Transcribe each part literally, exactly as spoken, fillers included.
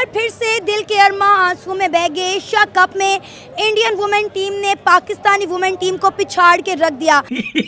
फिर से दिल के अरमा आंसू में बह गए। एशिया कप में इंडियन वुमेन टीम ने पाकिस्तानी वुमेन टीम को पिछाड़ के रख दिया।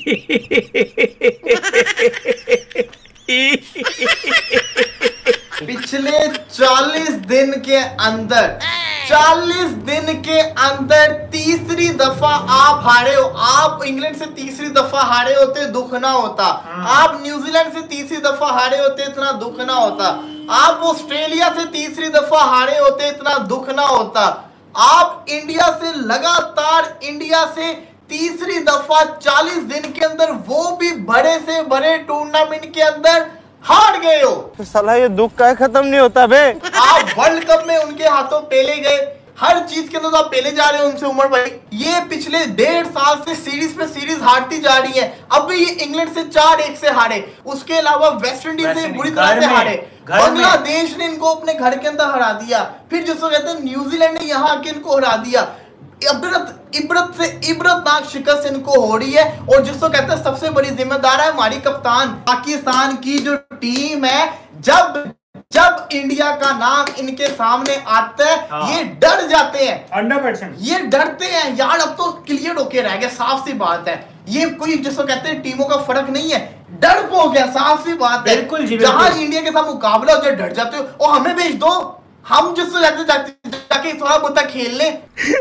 पिछले चालीस दिन के अंदर चालीस दिन के अंदर तीसरी दफा आप हारे हो। आप इंग्लैंड से तीसरी दफा हारे होते, दुख ना होता। आप न्यूजीलैंड से तीसरी दफा हारे होते, इतना दुख ना होता। आप ऑस्ट्रेलिया से तीसरी दफा हारे होते, इतना दुख ना होता। आप इंडिया से लगातार इंडिया से तीसरी दफा चालीस दिन के अंदर, वो भी बड़े से बड़े टूर्नामेंट के अंदर हार गए हो। तो साला ये दुख का खत्म नहीं होता बे। आप वर्ल्ड कप में उनके हाथों पेले गए, हर चीज के अंदर आप पेले जा रहे हो उनसे। उमर भाई, ये पिछले डेढ़ साल से सीरीज पे सीरीज हारती जा रही है। अब भी ये इंग्लैंड से चार एक से हारे, उसके अलावा वेस्ट इंडीज से बुरी तरह से हारे, बांग्लादेश ने इनको अपने घर के अंदर हरा दिया, फिर जिसको कहते हैं न्यूजीलैंड ने यहाँ आके इनको हरा दिया। इबरत इबरत से इबरतनाक शिकस्त इनको हो रही है। और जिसको कहते हैं सबसे बड़ी जिम्मेदार है हमारी कप्तान। पाकिस्तान की जो टीम है, जब जब इंडिया का नाम इनके सामने आता है, हाँ। ये डर जाते हैं, हंड्रेड परसेंट ये डरते हैं यार। अब तो क्लियर होके रह गया, साफ सी बात है। ये कोई जिसको कहते हैं टीमों का फर्क नहीं है, डर हो गया, साफ सी बात है। बिल्कुल जी, जहां इंडिया के साथ मुकाबला हो जाए डर जाते हो। और हमें भेज दो, हम जिससे जाते जाते जाके थोड़ा बहुत खेल ले।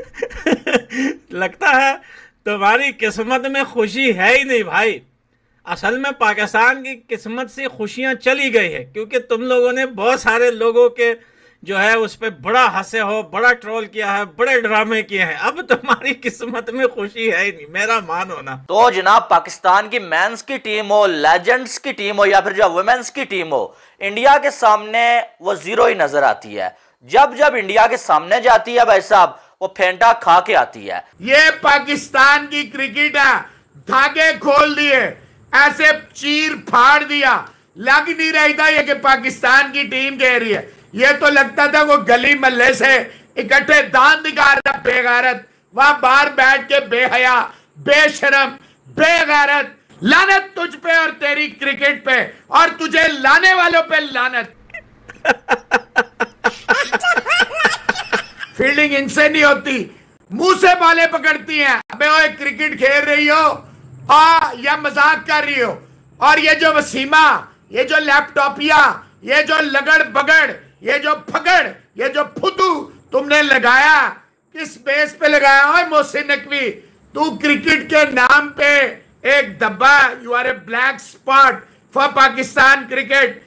लगता है तुम्हारी किस्मत में खुशी है ही नहीं भाई। असल में पाकिस्तान की किस्मत से खुशियां चली गई है, क्योंकि तुम लोगों ने बहुत सारे लोगों के जो है उस पर बड़ा हंसे हो, बड़ा ट्रोल किया है, बड़े ड्रामे किए हैं। अब तुम्हारी किस्मत में खुशी है ही नहीं, मेरा मानो ना। तो जनाब, पाकिस्तान की मेंस की टीम हो, लेजेंड्स की टीम हो या फिर जो वुमेन्स की टीम हो, इंडिया के सामने वो जीरो ही नजर आती है। जब जब इंडिया के सामने जाती है भाई साहब, वो फेंटा खा के आती है। ये पाकिस्तान की क्रिकेट है, धागे खोल दिए, ऐसे चीर फाड़ दिया। लग नहीं रही था ये कि पाकिस्तान की टीम कह रही है, ये तो लगता था वो गली मोहल्ले से इकट्ठे दांत दिखा रहा बेगैरत, वहां बाहर बैठ के बेहया, बेशरम, बेगैरत। लानत तुझ पे और तेरी क्रिकेट पे, और तुझे लाने वालों पे लानत। फील्डिंग इनसे नहीं होती, मुंह से बाले पकड़ती हैं। अबे ओए, क्रिकेट खेल रही हो आ, या मजाक कर रही हो? और ये जो वसीमा, ये जो लैपटॉपिया, ये जो लगड़ बगड़, ये जो फगड़, ये जो फुदू तुमने लगाया, किस बेस पे लगाया हो मोहसिन नकवी? तू क्रिकेट के नाम पे एक धब्बा, you are a black spot for Pakistan cricket.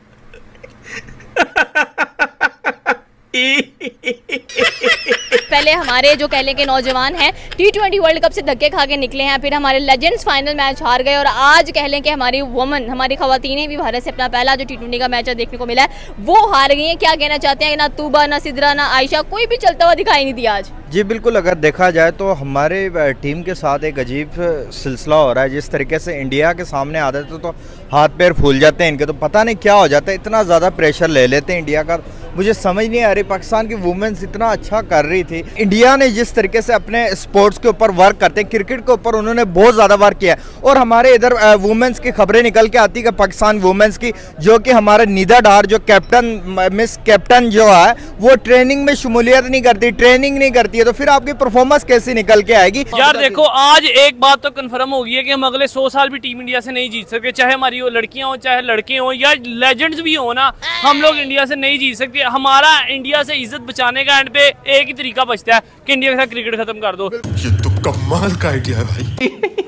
पहले हमारे जो कह लें कि नौजवान हैं टी ट्वेंटी वर्ल्ड कप से धक्के खा के निकले हैं, फिर हमारे लेजेंड्स फाइनल मैच हार गए, और आज कह लें कि हमारी वुमन, हमारी खवातीनें भी भारत से अपना पहला जो टी ट्वेंटी का मैच देखने को मिला है वो हार गई हैं। क्या कहना चाहते हैं? ना तूबा, ना सिद्रा, ना आयशा, कोई भी चलता हुआ दिखाई नहीं दिया आज। जी बिल्कुल, अगर देखा जाए तो हमारे टीम के साथ एक अजीब सिलसिला हो रहा है। जिस तरीके से इंडिया के सामने आते हैं तो, तो हाथ पैर फूल जाते हैं इनके, तो पता नहीं क्या हो जाता है, इतना ज़्यादा प्रेशर ले लेते हैं इंडिया का। मुझे समझ नहीं आ रही, पाकिस्तान की वुमेन्स इतना अच्छा कर रही थी। इंडिया ने जिस तरीके से अपने स्पोर्ट्स के ऊपर वर्क करते हैं, क्रिकेट के ऊपर उन्होंने बहुत ज़्यादा वर्क किया है। और हमारे इधर वुमेन्स की खबरें निकल के आती है कि पाकिस्तान वुमेन्स की, जो कि हमारे निदा डार जो कैप्टन, मिस कैप्टन जो है, वो ट्रेनिंग में शमूलियत नहीं करती, ट्रेनिंग नहीं करती है, तो फिर आपकी परफॉर्मेंस कैसी निकल के आएगी? यार देखो, आज एक बात तो कंफर्म हो गई है कि हम अगले सौ साल भी टीम इंडिया से नहीं जीत सकते, चाहे हमारी वो लड़कियां हो, चाहे लड़के हो, या लेजेंड्स भी हो ना, हम लोग इंडिया से नहीं जीत सकते। हमारा इंडिया से इज्जत बचाने का एंड पे एक ही तरीका बचता है कि इंडिया के साथ क्रिकेट खत्म कर दो। ये तो कमाल का आइडिया है भाई।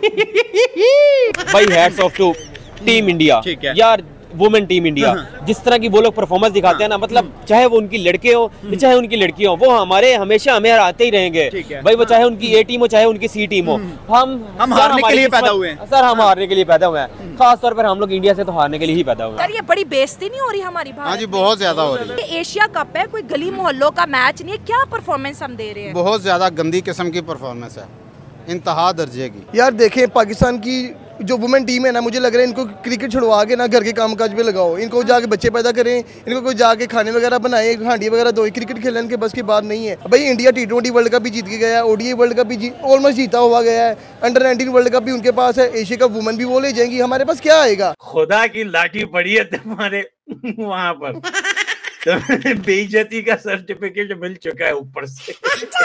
भाई hats off to team India. ठीक है यार, वुमेन टीम इंडिया, जिस तरह की वो लोग परफॉर्मेंस दिखाते हैं ना, मतलब चाहे वो उनकी लड़के हो चाहे उनकी लड़की हो, वो हमारे हमेशा हमें हराते ही रहेंगे भाई। वो चाहे उनकी ए टीम हो चाहे उनकी सी टीम हो, हम हम हारने के लिए पैदा हुए हैं सर, हम हारने के लिए पैदा हुए हैं। खास तौर पर हम लोग इंडिया से तो हारने के लिए ही पैदा हुए हैं। सर, ये बड़ी बेइज्जती नहीं हो रही हमारी? हाँ जी, बहुत ज्यादा हो रही है। ये एशिया कप है, कोई गली मोहल्लों का मैच नहीं है। क्या परफॉर्मेंस हम दे रहे हैं? बहुत ज्यादा गंदी किस्म की परफॉर्मेंस है, इंतहा दर्जे की। यार देखें, पाकिस्तान की जो वुमेन टीम है ना, मुझे लग रहा है इनको क्रिकेट छुड़वा के ना घर के कामकाज पे लगाओ। इनको जाके बच्चे पैदा करें, इनको कोई जाके खाने वगैरह बनाए, हांडी वगैरह दो। क्रिकेट खेलने इनके बस की बात नहीं है भाई। India T twenty world cup भी जीत के गया है, ओडीआई वर्ल्ड कप भी ऑलमोस्ट जीता हुआ गया है, अंडर नाइनटीन वर्ल्ड कप भी उनके पास है, एशिया कप वुमेन भी वो ले जाएंगी। हमारे पास क्या आएगा? खुदा की लाठी पड़ी है तुम्हारे वहां पर। तो बेइज्जती का सर्टिफिकेट मिल चुका है ऊपर से।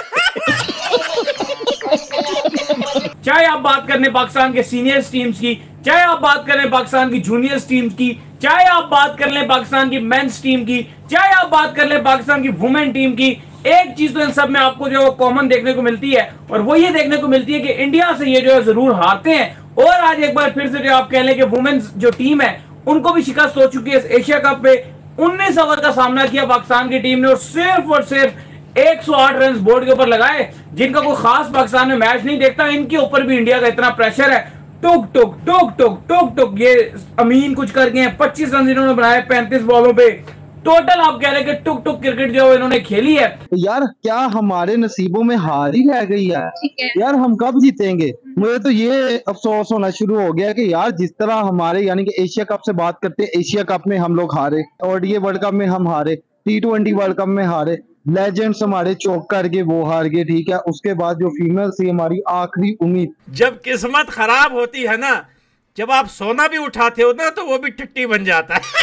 चाहे आप बात करें पाकिस्तान के सीनियर्स टीम्स की, चाहे आप बात करें पाकिस्तान की जूनियर्स टीम्स की, चाहे आप बात कर लें पाकिस्तान की मेंस टीम की, चाहे आप बात कर लें पाकिस्तान की वुमेन टीम की, एक चीज तो इन सब में आपको जो कॉमन देखने को मिलती है, और वो ये देखने को मिलती है कि इंडिया से ये जो है जरूर हारते हैं। और आज एक बार फिर से जो आप कह लें कि वुमेन्स जो टीम है उनको भी शिकस्त हो चुकी है। एशिया कप पे उन्नीस ओवर का सामना किया पाकिस्तान की टीम ने और सिर्फ और सिर्फ एक सौ आठ रन बोर्ड के ऊपर लगाए। जिनका कोई खास पाकिस्तान में मैच नहीं देखता, इनके ऊपर भी इंडिया का इतना प्रेशर है। टुक टुक टुक टुक टुक टुक ये अमीन कुछ कर गए हैं, पच्चीस रन इन्होंने बनाए पैंतीस बॉलों पे। टोटल आप कह रहे हैं कि टुक टुक क्रिकेट जो इन्होंने खेली है। यार क्या हमारे नसीबों में हार ही रह गई है, है। यार हम कब जीतेंगे? मुझे तो ये अफसोस होना शुरू हो गया कि यार जिस तरह हमारे यानी कि एशिया कप से बात करते हैं, एशिया कप में हम लोग हारे, और ये वर्ल्ड कप में हम हारे, टी ट्वेंटी वर्ल्ड कप में हारे, लेजेंड्स हमारे चौक करके वो हार गए, ठीक है। उसके बाद जो फीमेल थी हमारी आखिरी उम्मीद। जब किस्मत खराब होती है ना, जब आप सोना भी उठाते हो ना, तो वो भी टट्टी बन जाता है।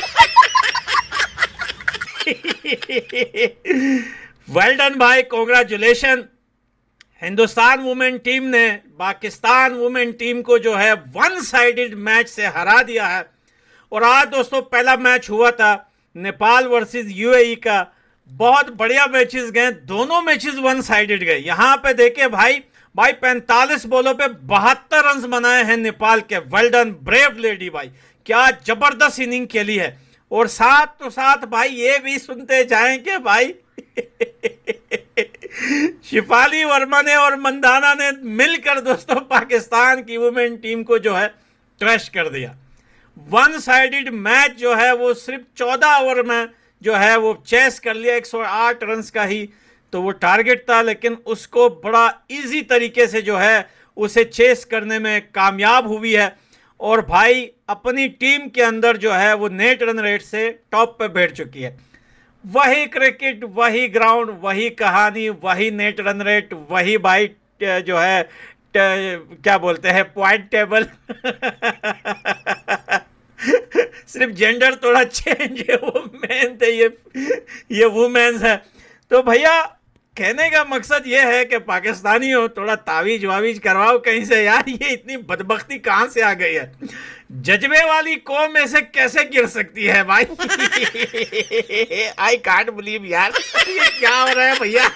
वेल डन भाई, कांग्रेचुलेशन। हिंदुस्तान वुमेन टीम ने पाकिस्तान वुमेन टीम को जो है वन साइडेड मैच से हरा दिया है। और आज दोस्तों पहला मैच हुआ था नेपाल वर्सेस यूएई का। बहुत बढ़िया मैचेस गए, दोनों मैचेस वन साइडेड गए। यहां पे देखे भाई भाई पैंतालीस बॉलों पे बहत्तर रन बनाए हैं नेपाल के। वेल डन, ब्रेव लेडी भाई, क्या जबरदस्त इनिंग खेली है। और साथ तो साथ भाई ये भी सुनते जाएं कि भाई शिफाली वर्मा ने और मंदाना ने मिलकर दोस्तों पाकिस्तान की वुमेन टीम को जो है क्रश कर दिया। वन साइडेड मैच जो है वो सिर्फ चौदह ओवर में जो है वो चेस कर लिया। एक सौ आठ रन का ही तो वो टारगेट था, लेकिन उसको बड़ा इजी तरीके से जो है उसे चेस करने में कामयाब हुई है। और भाई अपनी टीम के अंदर जो है वो नेट रन रेट से टॉप पे बैठ चुकी है। वही क्रिकेट, वही ग्राउंड, वही कहानी, वही नेट रन रेट, वही भाई जो है क्या बोलते हैं पॉइंट टेबल। सिर्फ जेंडर थोड़ा चेंज है, वो मेन थे, ये ये वुमेन्स है। तो भैया कहने का मकसद ये है कि पाकिस्तानी हो थोड़ा तावीज वावीज करवाओ कहीं से यार। ये इतनी बदबख्ती कहाँ से आ गई है? जज्बे वाली कौम ऐसे कैसे गिर सकती है भाई? आई कांट बिलीव यार, ये क्या हो रहा है भैया?